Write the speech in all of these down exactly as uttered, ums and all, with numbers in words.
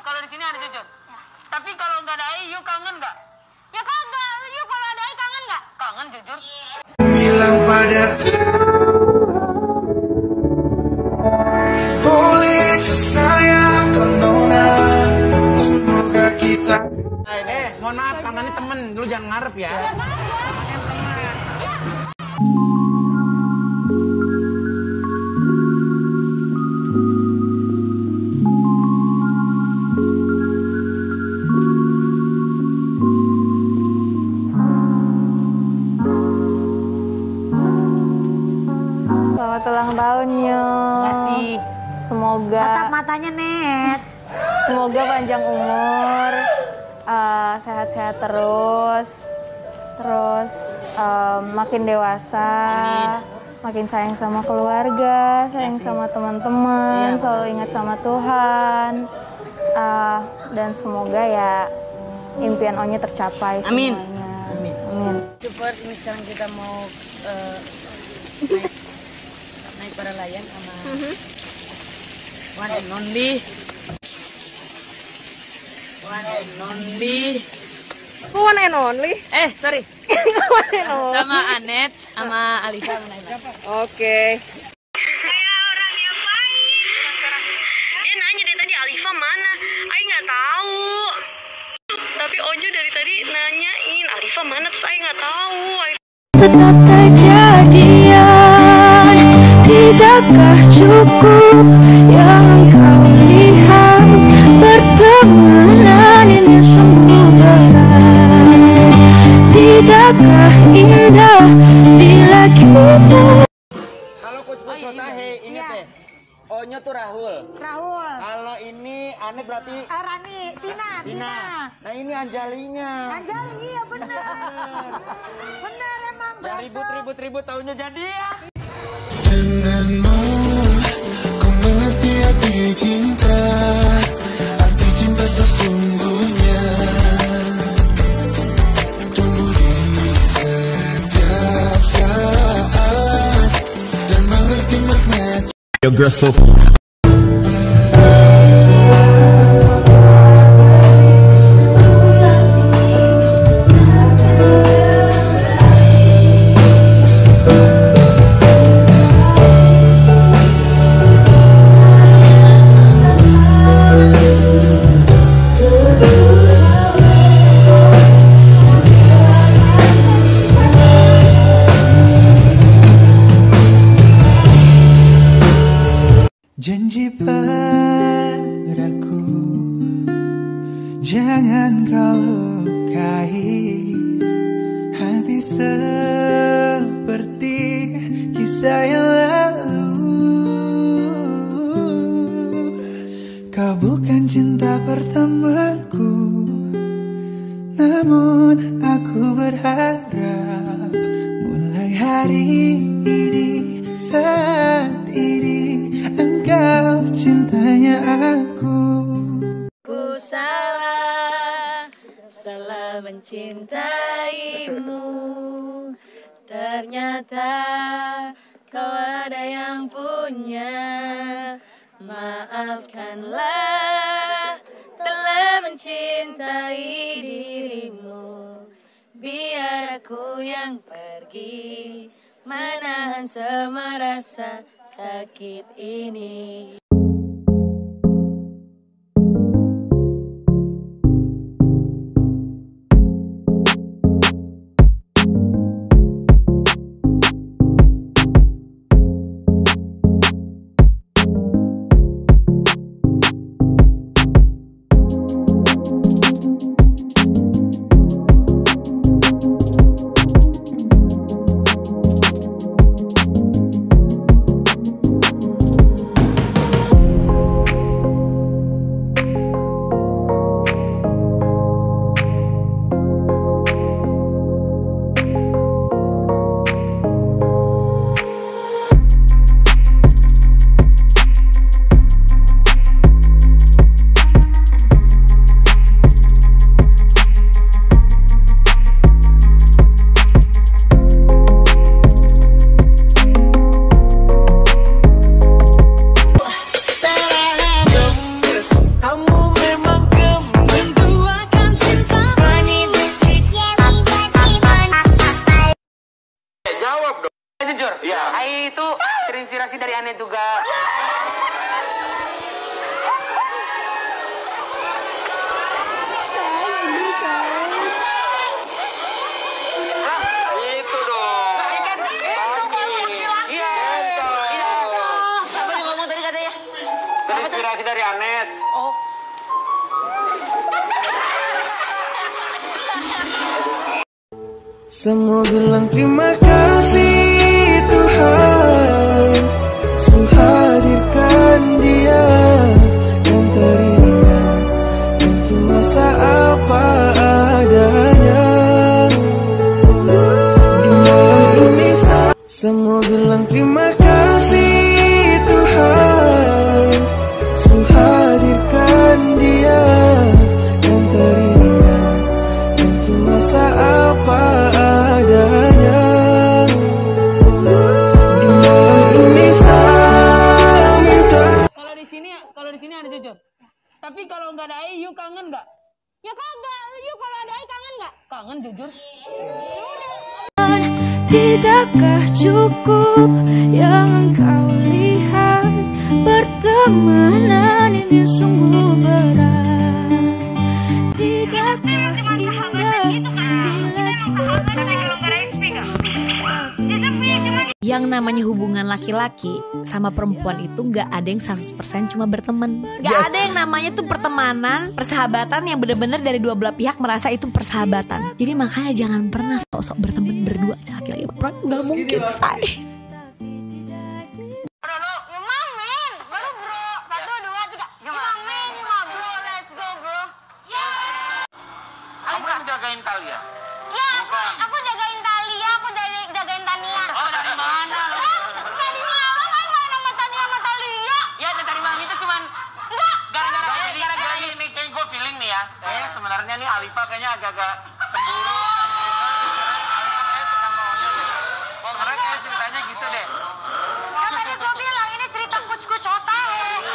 kalau di sini ada Cucu. Ya. Tapi kalau nggak ada Ai, you kangen nggak? Ya kagak. You kalau ada Ai kangen nggak? Kangen jujur. Bilang pada boleh sesayang kau nona. Semoga kita. Eh, mohon maaf, kangennya temen. Lu jangan ngarep ya. Selamat ulang tahun, Nyo. Makasih. Semoga tatap matanya, Net. Semoga panjang umur, uh, sehat-sehat terus, terus uh, makin dewasa, Amin. Makin sayang sama keluarga, sayang Makasih. Sama teman-teman, ya, selalu ingat sama Tuhan, uh, dan semoga ya impian Onya tercapai Amin. semuanya. Amin. Amin. Super, ini sekarang kita mau uh, naik, naik para layang sama mm-hmm. one and only. One and only. One and only? Eh, sorry. One and only. Sama Anet, sama Alisa. Oke. Kayak orang yang baik. Dia nanya dari tadi Alifa mana? Ai nggak tahu. Tapi Onyo dari tadi nanyain Alifa mana, terus Ai nggak tahu. Tetap terjadian, tidakkah cukup yang engkau lihat? Pertemanan ini sungguh berat, tidakkah indah bila kita. Kalau coach-coach Sotahe, ini Iya. teh Onyo tuh Rahul. Rahul. Kalau ini Anet berarti Uh, Rani, Tina, Tina. Tina. Nah ini Anjalinya. Anjali, iya benar. Benar emang Ya berantem. ribut-ribut-ribut tahunya jadi ya. denganmu ku mengerti arti cinta, arti cinta sesungguhnya. Tumbuh di setiap saat dan mengerti makna. Your girl so Janji padaku, jangan kau lukai hati seperti kisah yang lalu. Kau bukan cinta pertamaku, namun aku berharap mulai hari ini, saat ini engkau cintanya aku. Ku salah, salah mencintaimu. Ternyata kau ada yang punya. Maafkanlah telah mencintai dirimu. Biar aku yang pergi menahan semua rasa sakit ini. Anet. Oh. Semua bilang terima kasih Tuhan, sudah hadirkan dia yang terindah, yang cuma seapa adanya. Di malam ini semua bilang terima kasih Tuhan, sudah hadirkan dia yang terindah, yang cuma seapa adanya. Di malam ini saya minta. Kalau di sini, kalau di sini ada jujur. Tapi kalau nggak ada Ai, you kangen nggak? Ya kagak. You kalau ada Ai kangen nggak? Kangen jujur. Tidakkah cukup yang engkau lihat? Pertemanan ini sungguh berat. Tidakkah indah bila Yang namanya hubungan laki-laki sama perempuan itu nggak ada yang seratus persen cuma berteman. Nggak ada yang namanya tuh pertemanan, persahabatan yang benar-benar dari dua belah pihak merasa itu persahabatan. Jadi makanya jangan pernah sok-sok berteman berdua laki-laki perempuan. Nggak mungkin, say. Bro, lo, lima men, baru bro. Satu, dua, tiga. Lima men, lima bro, let's go bro. Ya. Kamu yang jagain Talia? Ya, aku, aku jagain Talia, aku dari jagain Tania. Oh, dari mana lo? Dari mana main main sama Tania sama Talia? Ya, dari malam itu cuman Enggak. gara-gara ini, gara-gara ini. Kayak gue feeling nih ya. Kayaknya sebenarnya nih Alifa kayaknya agak-agak cemburu. Sebenarnya kayak ceritanya gitu deh. Kan tadi gue bilang ini cerita kuc-kuc otak.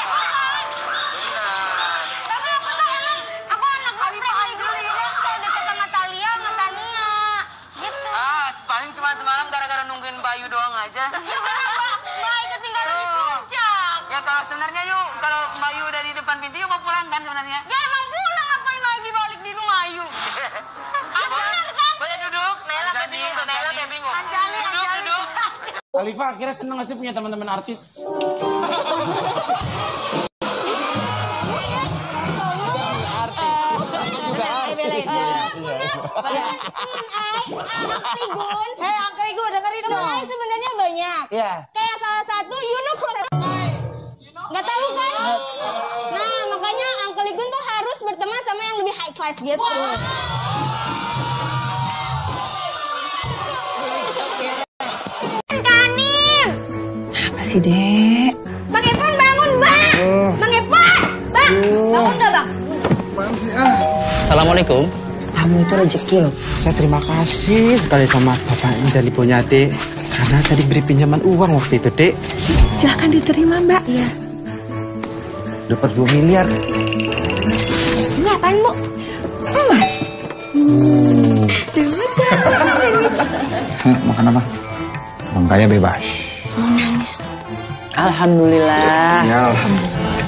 Tapi aku tuh emang, aku anak Alifa Aigli dan kayak deket sama Talia sama Tania. Gitu. Ah, paling cuma semalam gara-gara nungguin Bayu doang aja. Ya karena Mbak ketinggalan di puncak. Ya kalau sebenarnya yuk, kalau Bayu udah di depan pintu yuk mau pulang kan sebenarnya? Ya emang pulang, ngapain lagi balik di rumah Ayu? Ah, bener kan? Banyak duduk, Naila kayak bingung tuh, Naila kayak bingung. Anjali, Duduk, Anjali. duduk. Alifa akhirnya seneng gak sih punya teman-teman artis? Angkrigun. Eh, Angkrigun dengerin dong. Temen sebenarnya banyak. Iya. Kayak salah satu Yunus. Nggak tahu kan? Nah, makanya Uncle Igun tuh harus berteman sama yang lebih high class gitu. Kanin. Apa sih, Dek? Bang Epon bangun, Bang. Bang Epon. Bang, bangun nggak, Bang? Apaan sih ah? Assalamualaikum. Kamu itu rezeki loh. Saya terima kasih sekali sama bapak dan ibunya, Dek. Karena saya diberi pinjaman uang waktu itu, Dek. Silahkan diterima, Mbak. Iya. Dapat dua miliar. Ini apaan, Bu? Emas. Hmm, makan apa? Orang kaya bebas. Mau nangis tuh. Alhamdulillah. Ya, alhamdulillah.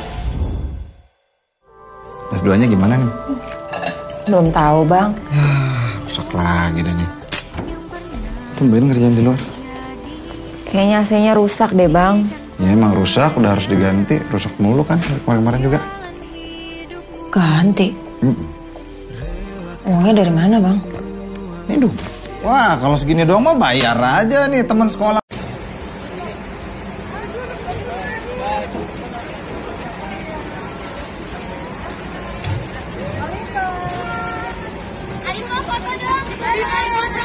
S dua-nya gimana nih? Belum tahu, Bang. Ya, rusak lagi deh nih. Tumben kerjaan di luar. Kayaknya A C-nya rusak deh, Bang. Ya emang rusak, udah harus diganti. Rusak mulu kan kemarin-kemarin juga. Ganti? Mm. Uangnya dari mana, Bang? Hidup. Wah, kalau segini doang mah bayar aja nih teman sekolah. Alifah foto dong. Alifah foto.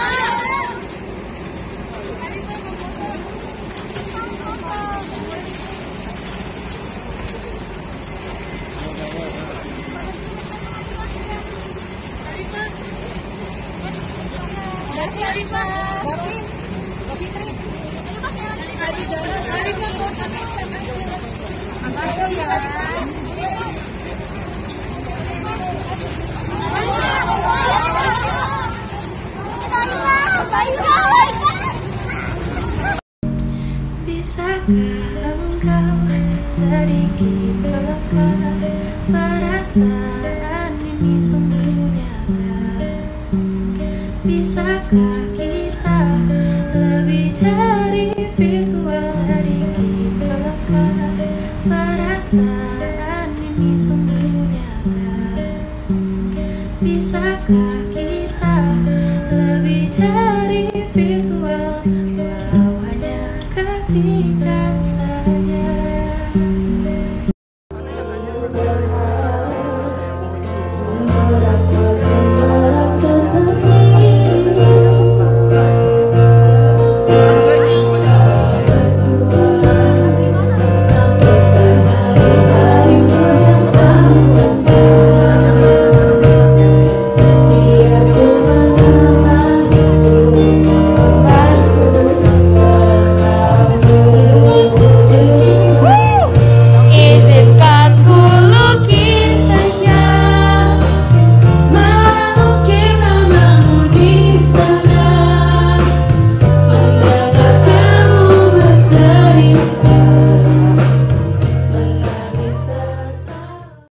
Bisakah engkau sedikit peka, perasaan ini sungguh nyata? Bisakah kita lebih dari virtual, sedikit peka, perasaan ini Bisakah